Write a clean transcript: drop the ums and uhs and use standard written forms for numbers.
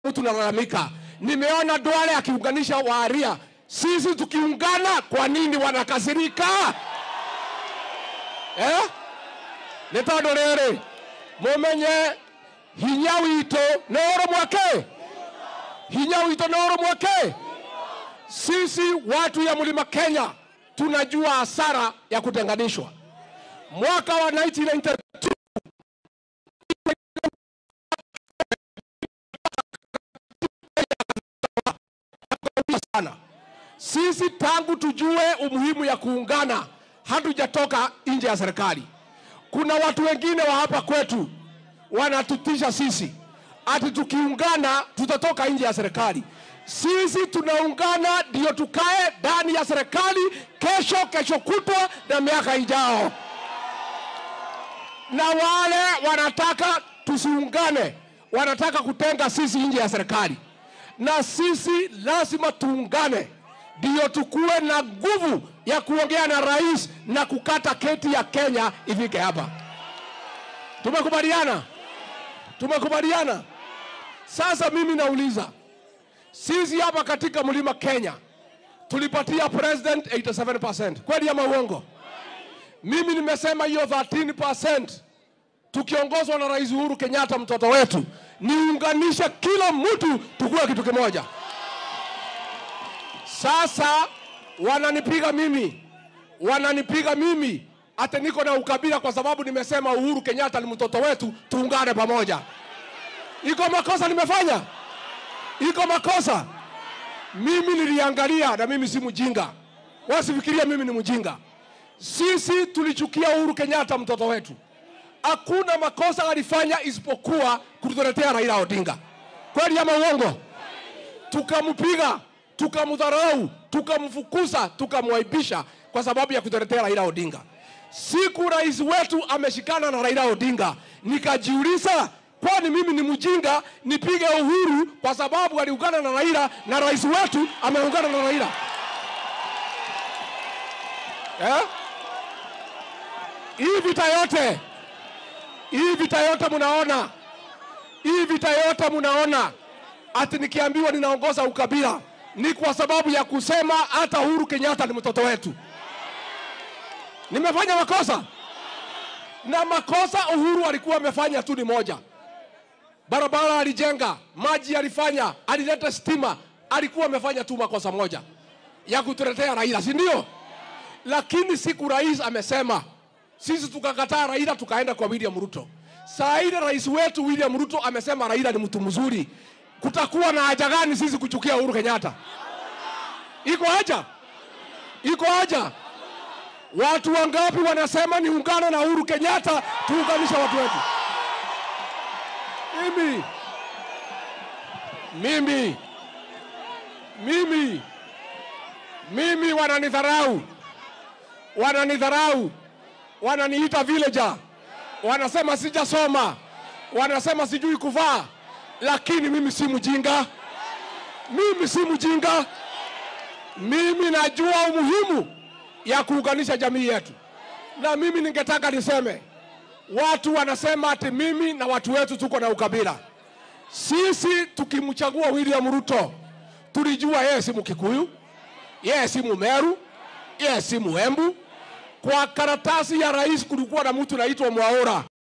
tunalalamika. Nimeona Duale akiunganisha Waria. Sisi tukiungana kwa nini wanakasirika? Netondo rere mumenye hinya wito no mwake. Hinya wito no mwake. Sisi watu ya Mlima Kenya tunajua hasara ya kutenganishwa. Mwaka wa 1992 sana. Sisi tangu tujue umuhimu ya kuungana hatujatoka nje ya serikali. Kuna watu wengine wa hapa kwetu wanatutisha sisi ati tukiungana tutatoka nje ya serikali. Sisi tunaungana ndio tukae ndani ya serikali kesho kutwa na miaka ijao. Na wale wanataka tusiungane, wanataka kutenga sisi nje ya serikali. Na sisi lazima tuungane ndio tukue na nguvu ya kuongea na rais na kukata keti ya Kenya ifike hapa. Tumekubaliana? Tumekubaliana? Sasa mimi nauliza, sisi hapa katika Mlima Kenya tulipatia president 87%. Kweli ama uongo? Mimi nimesema hiyo 13% tukiongozwa na Rais Uhuru Kenyatta mtoto wetu, niunganisha kila mtu tukue kitu kimoja. Sasa wananipiga mimi ate niko na ukabila kwa sababu nimesema Uhuru Kenyatta ni mtoto wetu, tuungane pamoja. Iko makosa nimefanya? Iko makosa? Mimi niliangalia na mimi si mjinga. Wasifikiria mimi ni mjinga. Sisi tulichukia Uhuru Kenyatta mtoto wetu. Hakuna makosa alifanya isipokuwa kutuletea Raila Odinga. Kweli ama uongo? Tukampiga, tukamdharau, tukamfukuza, tukamwaibisha kwa sababu ya kutuletea Raila Odinga. Siku rais wetu ameshikana na Raila Odinga, nikajiuliza, kwani mimi ni mjinga nipige Uhuru kwa sababu aliungana na Raila na rais wetu ameungana na Raila? Hii vita yote munaona ati nikiambiwa ninaongoza ukabila ni kwa sababu ya kusema hata Uhuru Kenyatta ni mtoto wetu. Nimefanya makosa? Na makosa Uhuru alikuwa amefanya tu ni moja. Barabara alijenga, maji alifanya, alileta stima, alikuwa amefanya tu makosa moja ya kutuletea Raila, si ndio? Lakini siku rais amesema, sisi tukakataa Raila tukaenda kwa William Ruto. Saa ile rais wetu William Ruto amesema Raila ni mtu mzuri. Kutakuwa na haja gani sisi kuchukia Uhuru Kenyatta? Iko haja? Iko haja? Watu wangapi wanasema ni ungana na Uhuru Kenyatta tuunganisha watu wetu? Mimi wananidharau, wananiita villager, wanasema sijasoma, wanasema sijui kuvaa, lakini mimi si mjinga. Mimi najua umuhimu ya kuunganisha jamii yetu. Na mimi ningetaka niseme, watu wanasema ati mimi na watu wetu tuko na ukabila. Sisi tukimchagua William Ruto, tulijua yeye si Mkikuyu, yeye si Mumeru, yeye si Muembu. Kwa karatasi ya rais kulikuwa na mtu anaitwa Mwaura.